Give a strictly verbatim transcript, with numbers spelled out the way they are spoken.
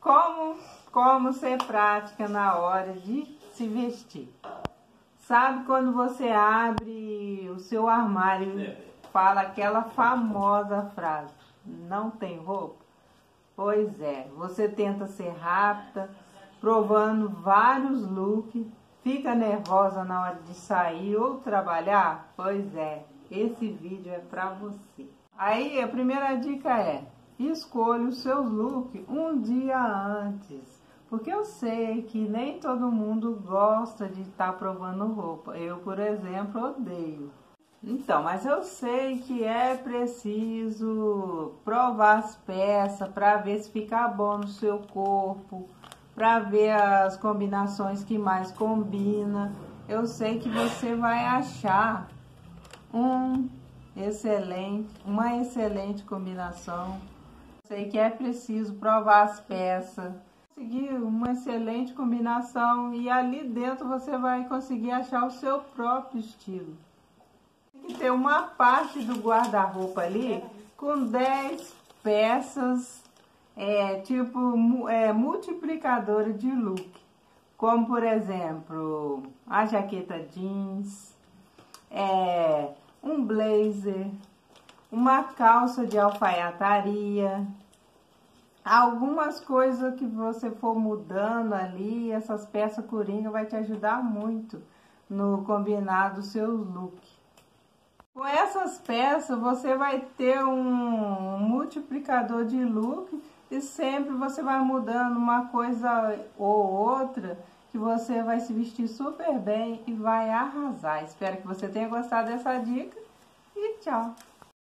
Como, como ser prática na hora de se vestir. Sabe quando você abre o seu armário e fala aquela famosa frase, não tem roupa? Pois é, você tenta ser rápida, provando vários looks, fica nervosa na hora de sair ou trabalhar? Pois é, esse vídeo é para você. Aí a primeira dica é, escolha os seus looks um dia antes. Porque eu sei que nem todo mundo gosta de estar provando roupa. Eu, por exemplo, odeio. Então, mas eu sei que é preciso provar as peças para ver se fica bom no seu corpo, para ver as combinações que mais combina. Eu sei que você vai achar um excelente, uma excelente combinação. Eu sei que é preciso provar as peças, conseguir uma excelente combinação e ali dentro você vai conseguir achar o seu próprio estilo. Tem que ter uma parte do guarda-roupa ali com dez peças, é, tipo é, multiplicadora de look, como por exemplo a jaqueta jeans, é, um blazer, uma calça de alfaiataria. Algumas coisas que você for mudando ali, essas peças coringa vai te ajudar muito no combinar do seu look. Com essas peças você vai ter um multiplicador de look e sempre você vai mudando uma coisa ou outra que você vai se vestir super bem e vai arrasar. Espero que você tenha gostado dessa dica e tchau!